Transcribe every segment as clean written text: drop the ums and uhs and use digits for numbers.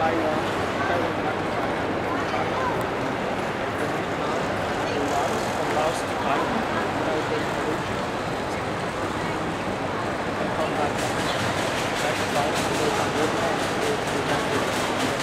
Taiwan, Taiwan back to China, China to Vietnam, to Laos, from Laos to Thailand, without going to Malaysia, and come back to Thailand to go to Vietnam, to go to Bangladesh.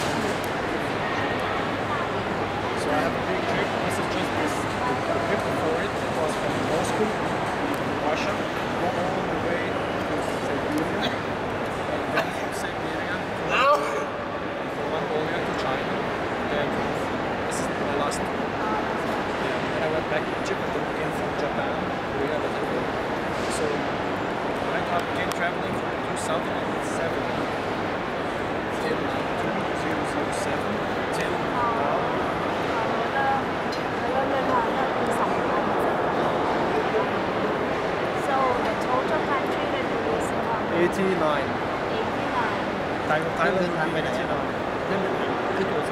So I have a big trip. This is just the trip before it. It was from Moscow, Russia, go all the way to Siberia, and then from Siberia to Mongolia to China. Then this is my last trip. Then I went back to Egypt and then again from Japan, Korea, that I go. So I began traveling from 2007 till 2007 till now. So the total country that you visit on 89. 89. Thailand would be 89. So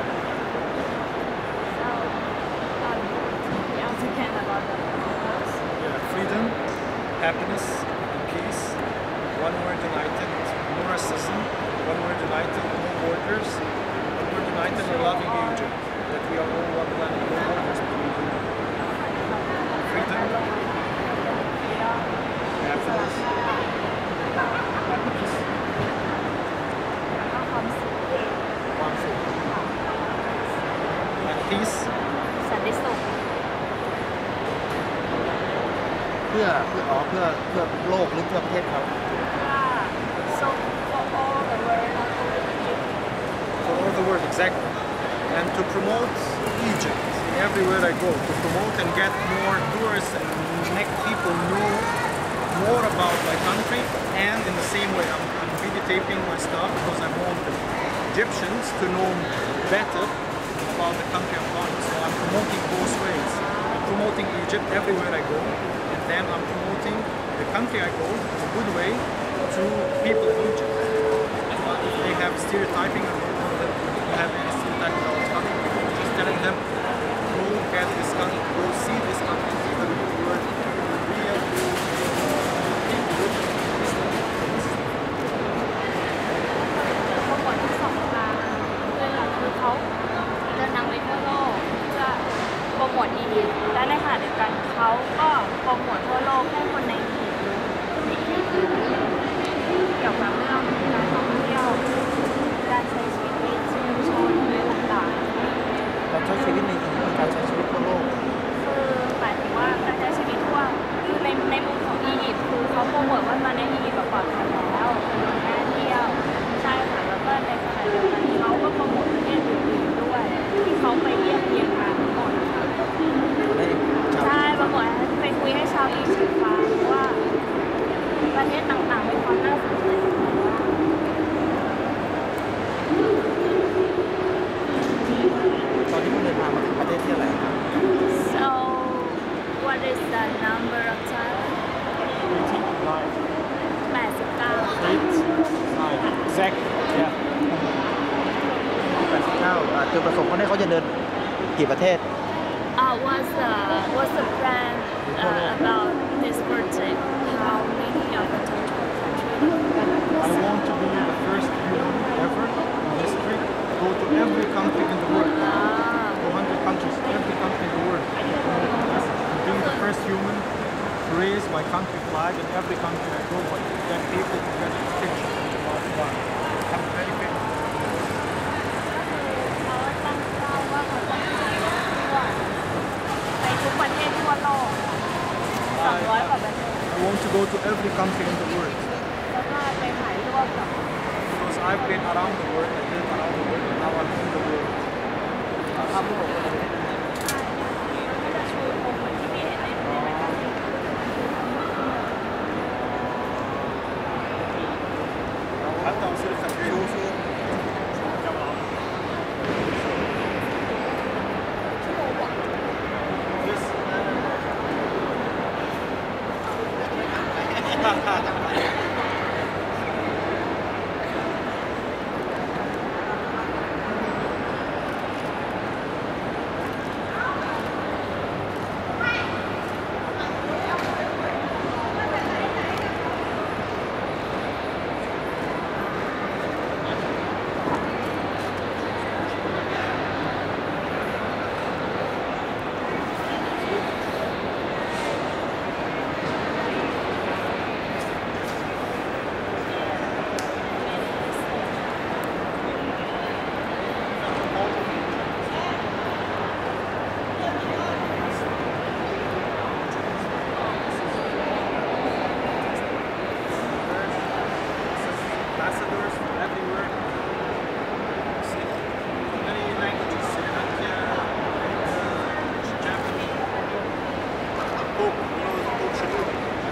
you also can about the purpose. Yeah, freedom, happiness, and peace. One word united, no racism. One word united, no borders. One word united, we're loving Egypt. That we are all one planet, no borders between you. Freedom, happiness, happiness, one food, and peace. สันติสุขเพื่อโลกหรือเพื่อประเทศเขา So for all the world, not only Egypt. For all the world, exactly. And to promote Egypt everywhere I go, to promote and get more tourists and make people know more about my country. And in the same way, I'm videotaping my stuff because I want the Egyptians to know better about the country I'm going. So I'm promoting both ways. I'm promoting Egypt everywhere I go, and then I'm promoting the country I go in a good way to people in Egypt. But if they have stereotyping or don't have any stereotyping about this country, just telling them, go get this country, go see this country, see the real world, the real people. เขาบอกที่สองทางเลยค่ะคือเขาเดินทางไปทั่วโลกเพื่อโปรโมทอียิปต์และในขณะเดียวกันเขาก็โปรโมททั่วโลกให้คนในอียิปต์รู้เกี่ยวกับเรื่องการท่องเที่ยวการใช้ชีวิตในชุมชนต่างๆการใช้ชีวิตในอียิปต์การใช้ชีวิตทั่วโลกคือหมายถึงว่าการใช้ชีวิตทั่วคือในมุมของอียิปต์คือเขาโปรโมทว่าตอนนี้อียิปต์ปลอดภัยแล้วเป็นเมืองน่าเที่ยวใช่ค่ะแล้วก็ในขณะเดียวกันเขาก็โปรโมทประเทศอื่นๆด้วยที่เขาไปเยี่ยมเยียนมาทั้งหมดนะคะใช่โปรโมทไปคุยให้ชาวอียิปต์ฟังว่าประเทศต่างๆมีความน่าสนใจยังไงบ้างตอนที่คุณเดินทางมาถึงประเทศที่อะไรครับ So what is the number of Thailand 89 Exactly. Yeah. 89จุดประสงค์เขาเนี่ยเขาจะเดินกี่ประเทศ What's the plan about this project? How many of the total country? I want to be the first human ever in history to go to every country in the world. 200 countries, every country in the world. And being the first human to raise my country flag in every country I go, but get people to get a picture of the flag. I'm very famous. เขาตั้งเป้าว่าเขาจะไปทุกประเทศทั่วโลก200 กว่าประเทศ I want to go to every country in the world. แล้วก็ไปถ่ายรูปกับ Because I've been around the world, I've been around the world, and now I'm in the world. ภาพโลกก็จะชูโคมเหมือนที่พี่เห็นในแมกกาซีน حتى وصير خفيف. everywhere. See, many languages, Sri Lanka, Japanese. Pope, you know, Pope Shenouda.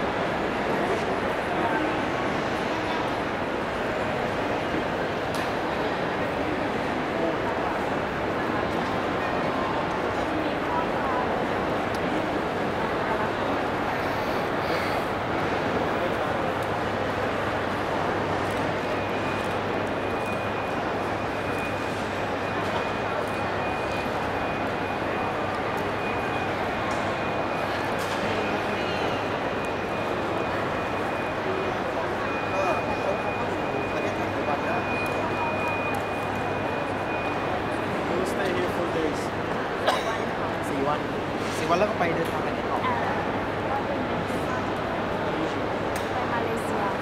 We'll stay here for days. 4 วันแล้วก็ไปเดินทางไปไหนต่อก็เป็นไปมาเลเซีย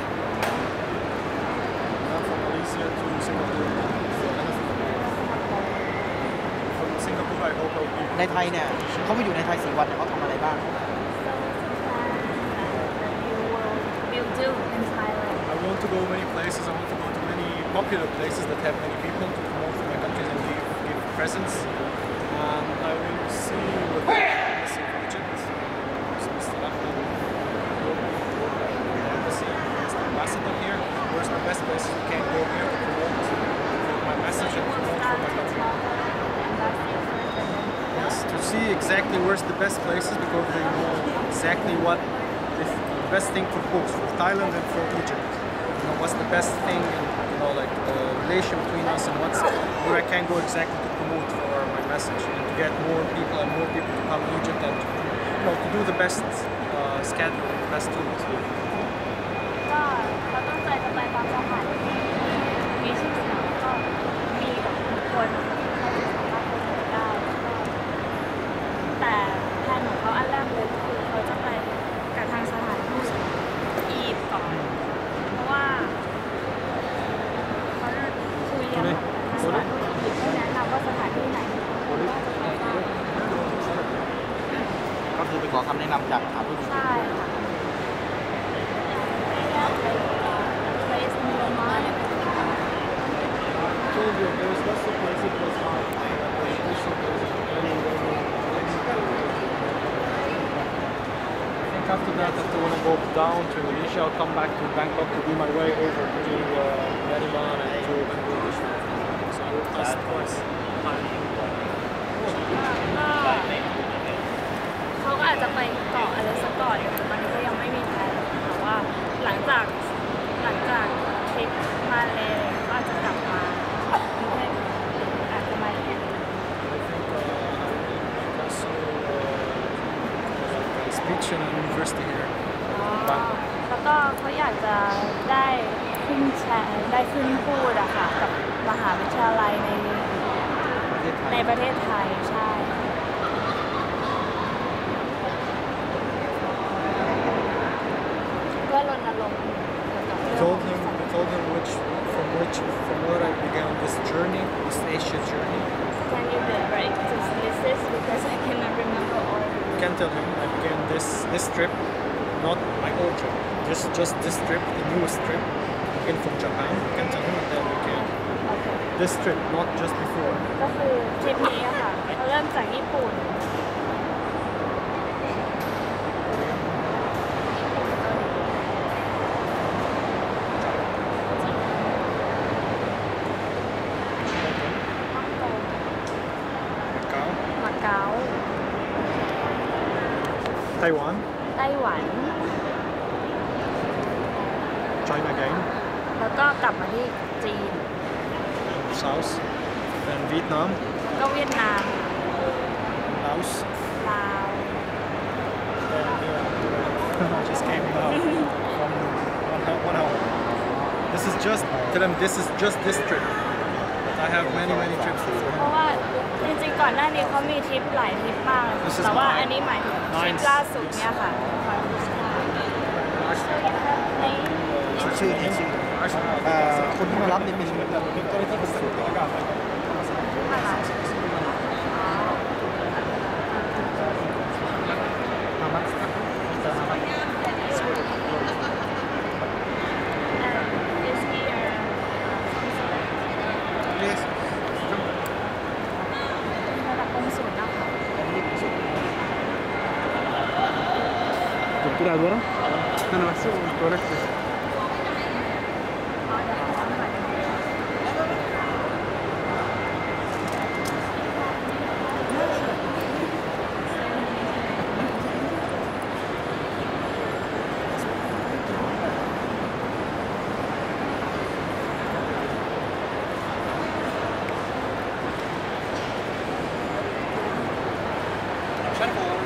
From Malaysia to Singapore. From Singapore, I hope I'll be. ในไทยเนี่ยเขามาอยู่ในไทย4 วันเนี่ยเขาทำอะไรบ้าง will do in Thailand. I want to go many places. I want to go to many popular places that have many people to promote my countries and give presents. And I will see what the embassy of Egypt, so Mr. Ahmed, the embassy, as the ambassador here. Where's the best places we can go here to promote my message and promote for my country? Yes, to see exactly where's the best places because they know exactly what is the best thing for both, for Thailand and for Egypt. You know, what's the best thing, you know, like the relation between us and where I can go exactly to promote for my message and to get more people to come to Egypt and you know, to do the best schedule, the best tours. ก็เราตั้งใจจะไปตามสถานที่มีชื่อเสียงแล้วก็มีแบบคนเขาจะสามารถไปเที่ยวได้แต่แผนของเขาอันแรกเลยคือเขาจะไปกับทางสถานทูตอียิปต์ก่อนเพราะว่าเขาจะคุยกันกับสถานทูตอียิปต์ให้แนะนำว่าสถานที่ไหนน่าจะไปได้ก็คือไปขอคำแนะนำจากสถานทูตใช่ค่ะ place in your mind I told you there was lots of places close by. I think after that, I want to go down to Indonesia. I'll come back to Bangkok to do my way over to Myanmar and to Bangladesh. So I will pass twice. เขาก็อาจจะไปเกาะอะไรสักเกาะหนึ่งแต่ตอนนี้ก็ยังไม่มีแผนแต่ว่าหลังจากทริปมาเลยก็อาจจะกลับมากรุงเทพอาจจะมาอีก Speech in university here. แล้วก็เขาอยากจะได้ขึ้นแชร์ได้ขึ้นพูดอะค่ะกับมหาวิทยาลัยในประเทศไทยใช่เพื่อรณรงค์เกี่ยวกับเรื่อง Told him from where I began this journey, this Asia journey. Can you break this list because I cannot remember all. I can tell him I began this trip, not my old trip, just this trip, the newest trip, again from Japan. I can tell him and then we can. Okay. This trip, not just before. ก็คือทริปนี้อะค่ะเขาเริ่มจากญี่ปุ่น Macau, มาเก๊า Taiwan, ไต้หวัน China again, แล้วก็กลับมาที่จีน South, then Vietnam, แล้วก็เวียดนาม Laos, ลาว and just came now from 1 hour. Tell them this is just this trip. But I have many trips เพราะว่าจริงๆก่อนหน้านี้เขามีทริปหลายทริปมากเลย This is แต่ว่า mine. อันนี้หมายถึงทริป Mine. ล่าสุดเนี่ยค่ะในชื่อคนที่มารับเนี่ยเป็นมหา And is here قاعد ورا؟ انا بحسبه التواليت. مش عارف هو